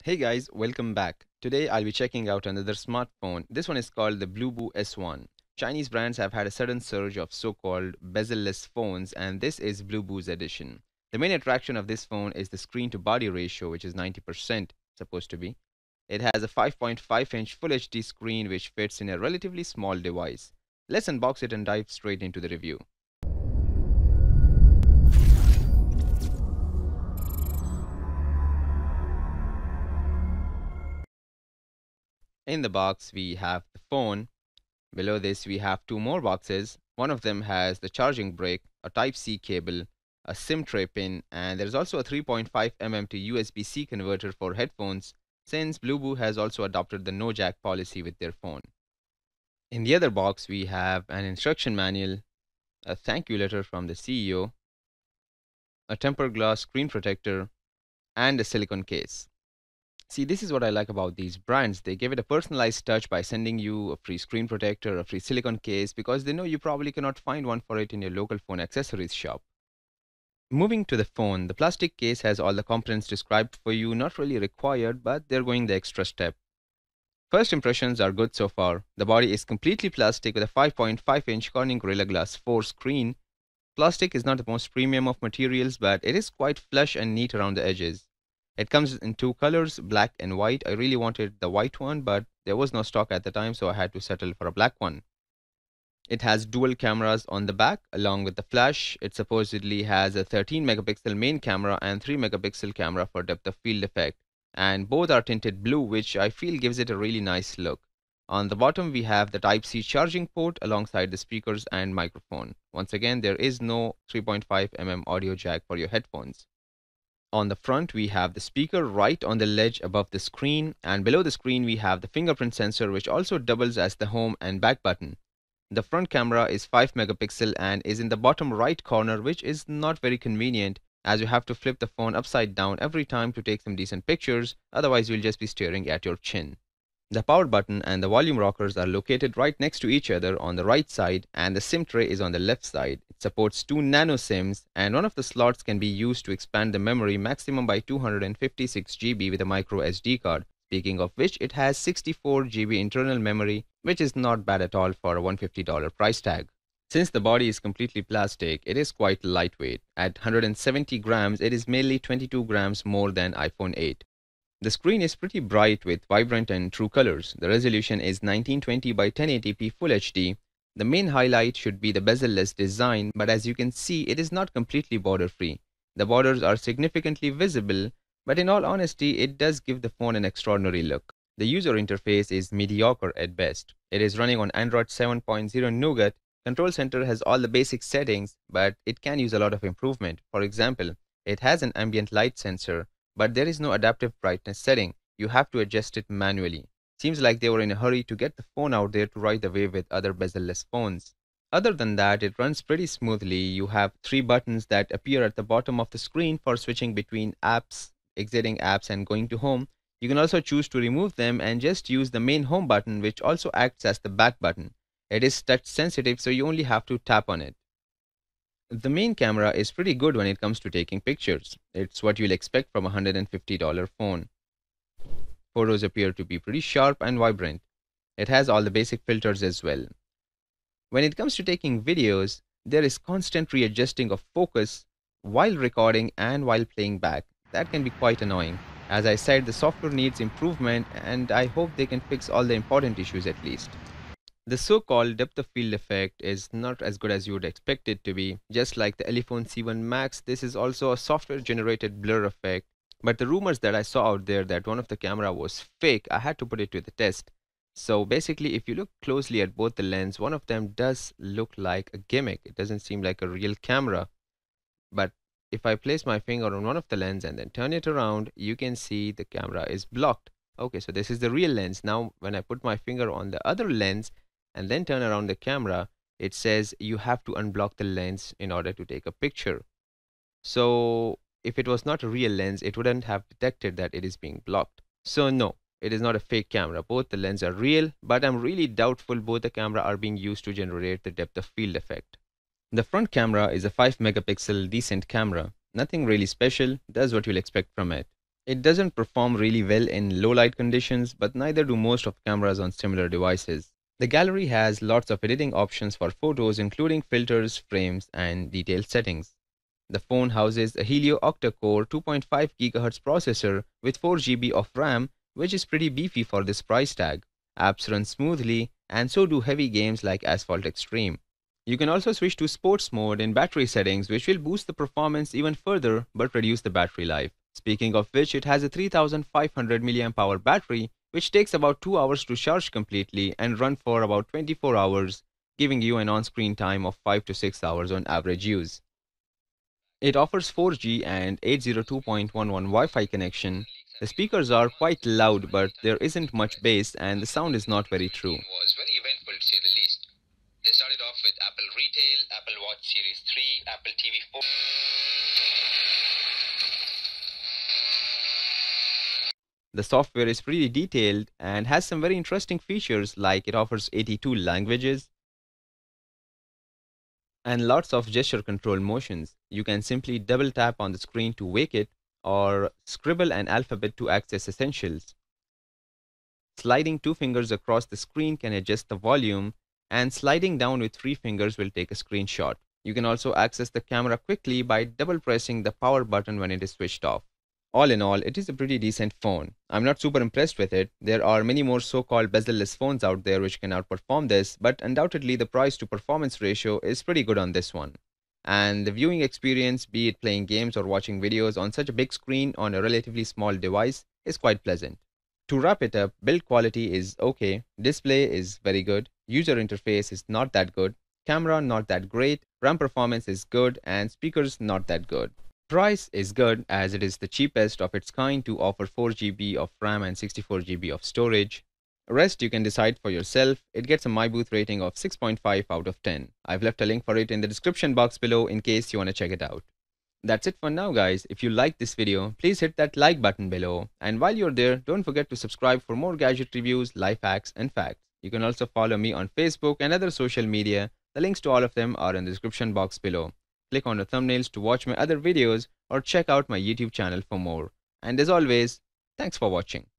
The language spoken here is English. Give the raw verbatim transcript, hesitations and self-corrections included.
Hey guys, welcome back. Today I'll be checking out another smartphone. This one is called the Bluboo S one. Chinese brands have had a sudden surge of so-called bezel-less phones, and this is Bluboo's edition. The main attraction of this phone is the screen to body ratio, which is ninety percent supposed to be. It has a five point five inch Full H D screen which fits in a relatively small device. Let's unbox it and dive straight into the review. In the box, we have the phone. Below this, we have two more boxes. One of them has the charging brick, a Type C cable, a SIM tray pin, and there's also a three point five millimeter to U S B C converter for headphones, since Bluboo has also adopted the no jack policy with their phone. In the other box, we have an instruction manual, a thank you letter from the C E O, a tempered glass screen protector, and a silicone case. See, this is what I like about these brands. They give it a personalized touch by sending you a free screen protector, a free silicone case, because they know you probably cannot find one for it in your local phone accessories shop. Moving to the phone, the plastic case has all the components described for you, not really required, but they're going the extra step. First impressions are good so far. The body is completely plastic with a five point five inch Corning Gorilla Glass four screen. Plastic is not the most premium of materials, but it is quite flush and neat around the edges. It comes in two colors, black and white. I really wanted the white one, but there was no stock at the time, so I had to settle for a black one. It has dual cameras on the back along with the flash. It supposedly has a thirteen megapixel main camera and three megapixel camera for depth of field effect. And both are tinted blue, which I feel gives it a really nice look. On the bottom, we have the Type C charging port alongside the speakers and microphone. Once again, there is no three point five millimeter audio jack for your headphones. On the front, we have the speaker right on the ledge above the screen, and below the screen we have the fingerprint sensor, which also doubles as the home and back button. The front camera is five megapixel and is in the bottom right corner, which is not very convenient as you have to flip the phone upside down every time to take some decent pictures, otherwise you'll just be staring at your chin. The power button and the volume rockers are located right next to each other on the right side, and the SIM tray is on the left side. It supports two nano SIMs, and one of the slots can be used to expand the memory maximum by two hundred fifty-six gigabytes with a micro S D card. Speaking of which, it has sixty-four gigabytes internal memory, which is not bad at all for a one hundred fifty dollar price tag. Since the body is completely plastic, it is quite lightweight. At one hundred seventy grams, it is merely twenty-two grams more than iPhone eight. The screen is pretty bright with vibrant and true colors. The resolution is nineteen twenty by ten eighty p Full H D. The main highlight should be the bezel-less design, but as you can see, it is not completely border-free. The borders are significantly visible, but in all honesty, it does give the phone an extraordinary look. The user interface is mediocre at best. It is running on Android seven point oh Nougat. Control Center has all the basic settings, but it can use a lot of improvement. For example, it has an ambient light sensor, but there is no adaptive brightness setting. You have to adjust it manually. Seems like they were in a hurry to get the phone out there to ride the wave with other bezel-less phones. Other than that, it runs pretty smoothly. You have three buttons that appear at the bottom of the screen for switching between apps, exiting apps, and going to home. You can also choose to remove them and just use the main home button, which also acts as the back button. It is touch sensitive, so you only have to tap on it. The main camera is pretty good when it comes to taking pictures. It's what you'll expect from a one hundred fifty dollar phone. Photos appear to be pretty sharp and vibrant. It has all the basic filters as well. When it comes to taking videos, there is constant readjusting of focus while recording and while playing back. That can be quite annoying. As I said, the software needs improvement, and I hope they can fix all the important issues at least. The so-called depth of field effect is not as good as you would expect it to be. Just like the iPhone C one Max, this is also a software-generated blur effect. But the rumors that I saw out there that one of the camera was fake, I had to put it to the test. So basically, if you look closely at both the lens, one of them does look like a gimmick. It doesn't seem like a real camera. But if I place my finger on one of the lens and then turn it around, you can see the camera is blocked. Okay, so this is the real lens. Now, when I put my finger on the other lens, and then turn around the camera, it says you have to unblock the lens in order to take a picture. So if it was not a real lens, it wouldn't have detected that it is being blocked. So no, it is not a fake camera. Both the lenses are real, but I'm really doubtful both the camera are being used to generate the depth of field effect. The front camera is a five megapixel decent camera. Nothing really special, does what you'll expect from it. It doesn't perform really well in low light conditions, but neither do most of cameras on similar devices. The gallery has lots of editing options for photos, including filters, frames, and detailed settings. The phone houses a Helio octa-core two point five gigahertz processor with four gigabytes of RAM, which is pretty beefy for this price tag. Apps run smoothly, and so do heavy games like Asphalt Extreme. You can also switch to sports mode in battery settings, which will boost the performance even further but reduce the battery life. Speaking of which, it has a three thousand five hundred milliamp hour battery, which takes about two hours to charge completely and run for about twenty-four hours, giving you an on-screen time of five to six hours on average use. It offers four G and eight oh two dot eleven Wi-Fi connection. The speakers are quite loud, but there isn't much bass and the sound is not very true. Was very eventful to say the least. They started off with Apple Retail, Apple Watch Series three, Apple T V four. The software is pretty detailed and has some very interesting features, like it offers eighty-two languages and lots of gesture control motions. You can simply double tap on the screen to wake it or scribble an alphabet to access essentials. Sliding two fingers across the screen can adjust the volume, and sliding down with three fingers will take a screenshot. You can also access the camera quickly by double pressing the power button when it is switched off. All in all, it is a pretty decent phone. I'm not super impressed with it. There are many more so-called bezel-less phones out there which can outperform this, but undoubtedly the price to performance ratio is pretty good on this one. And the viewing experience, be it playing games or watching videos on such a big screen on a relatively small device, is quite pleasant. To wrap it up, build quality is okay, display is very good, user interface is not that good, camera not that great, RAM performance is good, and speakers not that good. Price is good as it is the cheapest of its kind to offer four gigabytes of RAM and sixty-four gigabytes of storage. Rest you can decide for yourself. It gets a Miibooth rating of six point five out of ten. I've left a link for it in the description box below in case you want to check it out. That's it for now, guys. If you liked this video, please hit that like button below. And while you're there, don't forget to subscribe for more gadget reviews, life hacks, and facts. You can also follow me on Facebook and other social media. The links to all of them are in the description box below. Click on the thumbnails to watch my other videos or check out my YouTube channel for more. And as always, thanks for watching.